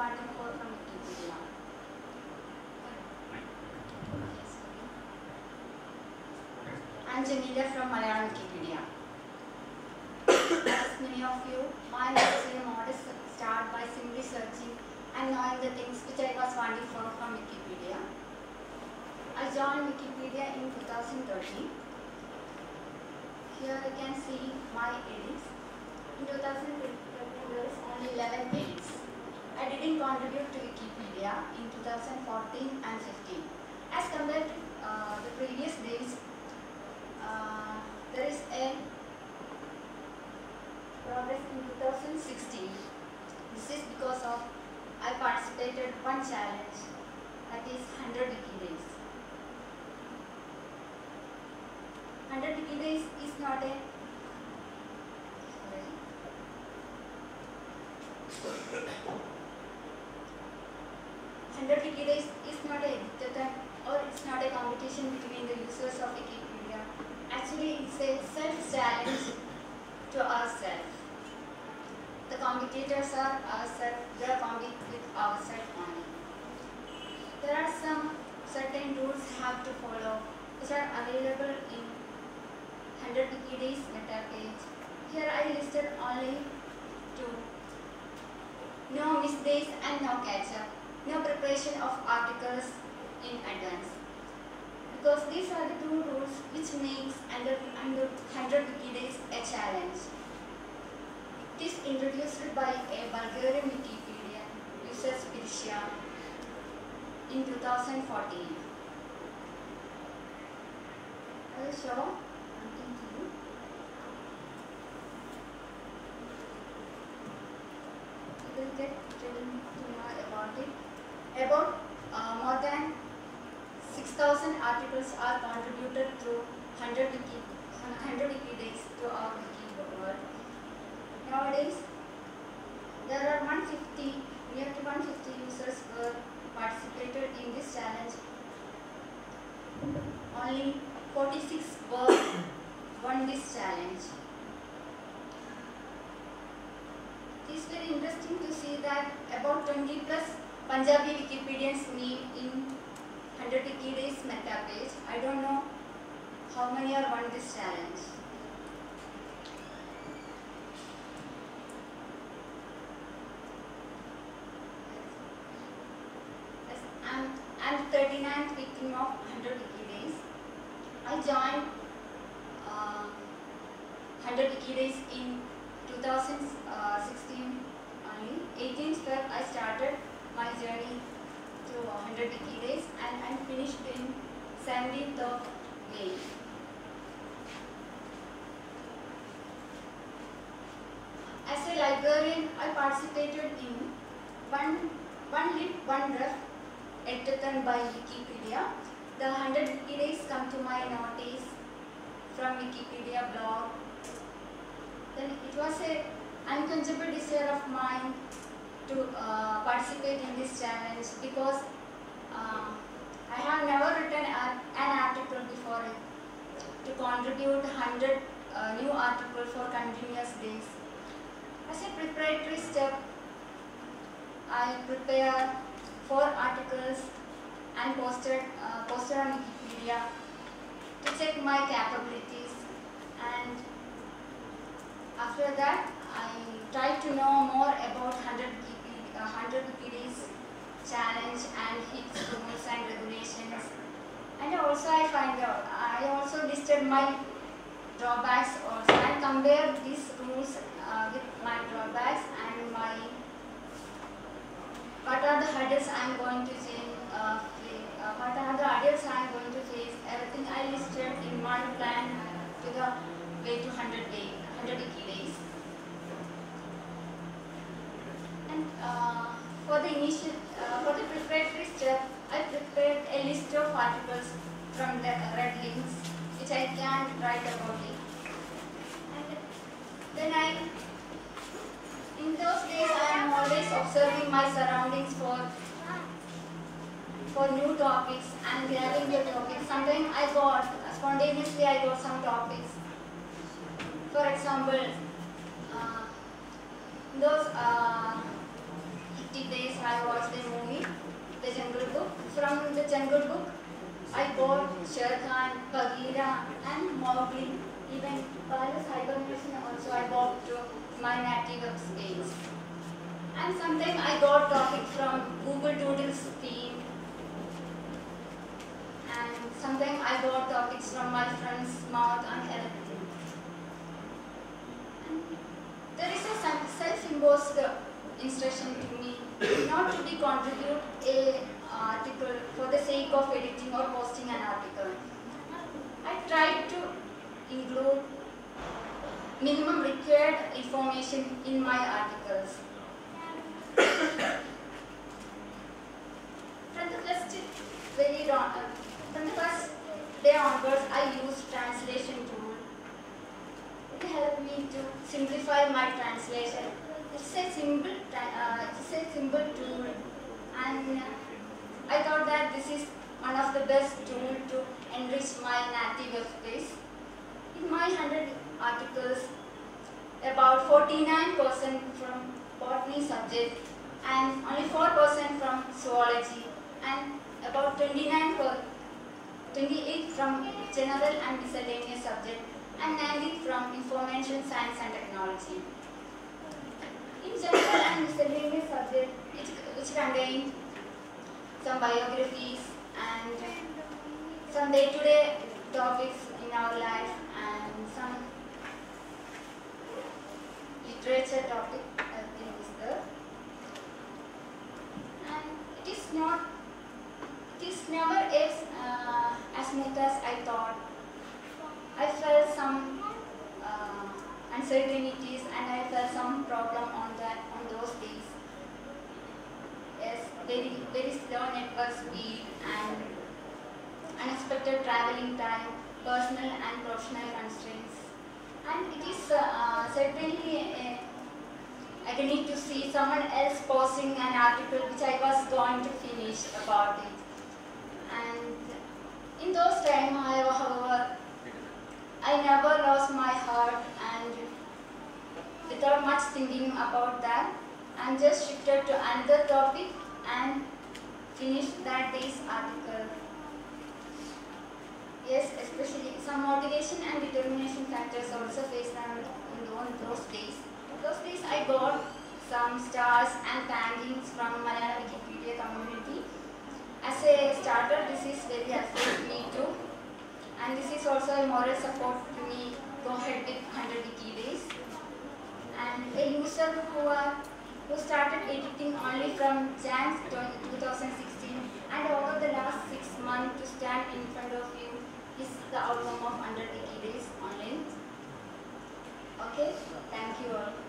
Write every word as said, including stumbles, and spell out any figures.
starting for from Wikipedia. I'm Jamila from Malayalam Wikipedia. As many of you, my life is a modest start by simply searching and knowing the things which I was wanting for from Wikipedia. I joined Wikipedia in two thousand thirteen. Here you can see my edits. In two thousand thirteen there is only eleven edits. I didn't contribute to Wikipedia in two thousand fourteen and fifteen. As compared to uh, the previous days, uh, there is a progress in two thousand sixteen. This is because of I participated one challenge, that is one hundred wiki days. one hundred wiki days is not a sorry. one hundred wiki days is not a hackathon or it's not a competition between the users of Wikipedia. Actually, it's a self-challenge to ourselves. The competitors are ourselves, they are competing with ourselves only. There are some certain rules have to follow which are available in one hundred wiki days meta page. Here I listed only two. No miss days and no catch up. No preparation of articles in advance. Because these are the two rules which makes under, under one hundred wiki days a challenge. It is introduced by a Bulgarian Wikipedia user Spirisha in two thousand fourteen. I will show something to you. You will get to know about it. About uh, more than six thousand articles are contributed through one hundred wiki, one hundred wiki days to our wiki world. Nowadays, there are one hundred fifty, near to one hundred fifty users were participated in this challenge. Only forty-six were won this challenge. It is very interesting to see that about twenty plus Punjabi Wikipedians meet in one hundred wiki days meta page. I don't know how many are won this challenge. Yes, I'm, I'm thirty-ninth victim of one hundred wiki days. I joined uh, one hundred wiki days in two thousand sixteen only. eighteenth February I started my journey to one hundred wiki days and I finished in seventeenth of May. As a librarian, I participated in one, one lit, one ref editathon by Wikipedia. The one hundred wiki days come to my notice from Wikipedia blog. Then it was a unquenchable desire of mine to uh, participate in this challenge because uh, I have never written a, an article before it to contribute one hundred uh, new articles for continuous days. As a preparatory step, I prepare four articles and posted, uh, posted on Wikipedia to check my capabilities, and after that I tried to know more about one hundred wiki days challenge and its rules and regulations, and also I find out I also listed my drawbacks also and compare these rules uh, with my drawbacks and my what are the hurdles I am going to change, uh, uh, what are the hurdles I am going to face. Everything I listed in my plan to the way to one hundred day, one hundred wiki days. And uh, for the initial, uh, for the preparatory step, I prepared a list of articles from the red links, which I can write about it. And then I, in those days, I am always observing my surroundings for for new topics and grabbing the topics. Sometimes I got spontaneously I got some topics. For example, uh, those uh, fifty days I Sher Khan, Bagheera and Mowgli. Even Palace Hibernation also I got to my native space. And sometimes I got topics from Google Doodles team. And sometimes I got topics from my friends mouth and everything. And there is a self-imposed instruction to me not to be contribute a article for the sake of editing or posting an article. I tried to include minimum required information in my articles. From the first very wrong, from the first day onwards, I used translation tool. It helped me to simplify my translation. It's a simple, uh, it's a simple tool, and I thought that this is one of the best tools to enrich my native space. In my one hundred articles, about forty-nine percent from botany subject and only four percent from zoology and about twenty-nine per, twenty-eight from general and miscellaneous subject and ninety from information science and technology. In general and miscellaneous subject, which, which contain some biographies and some day-to-day topics in our life and some literature topic, everything is there. And it is not, it is never as, uh, as smooth as I thought. I felt some uh, uncertainties and I felt some problem on that on those days. Yes, very very slow network speed and unexpected traveling time, personal and professional constraints. And it is uh, uh, certainly uh, I need to see someone else posting an article which I was going to finish about it. And in those times, however, I never lost my heart, and without much thinking about that, I just shifted to another topic and finished that day's article. Yes, especially some motivation and determination factors also faced on, on those days. Those days I got some stars and thankings from Malayalam Wikipedia community. As a starter, this is very helpful to me too. And this is also a moral support to me go ahead with one hundred wiki days. And a user who, are, who started editing only from January twenty sixteen and over the last six months to stand in front of you is the outcome of one hundred wiki days online. Okay, thank you all.